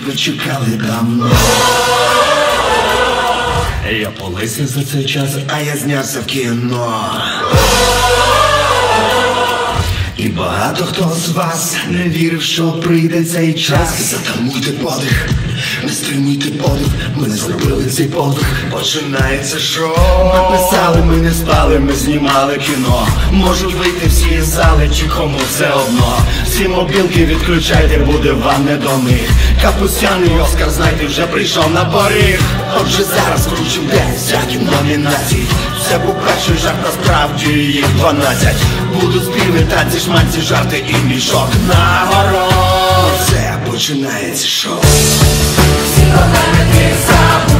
ви чекали давно. Я полився за цей час, а я знявся в кіно. І багато хто з вас не вірив, що прийде цей час. Затамуйте подих, не стримуйте подих. Ми не зробили цей подих. Починається шоу. Ми писали, ми не спали, ми знімали кіно. Можуть вийти всі з зали, чи кому все одно. Всі мобілки відключайте, буде вам не до них. Капустяний Оскар, знайте, вже прийшов на поріг. Отже зараз кручим 10 номінацій. Це був перший жарт, насправді їх 12. Будуть співи, танці, шманці, жарти і мішок нагород. Це починається шоу. Всі до мене ти забудь.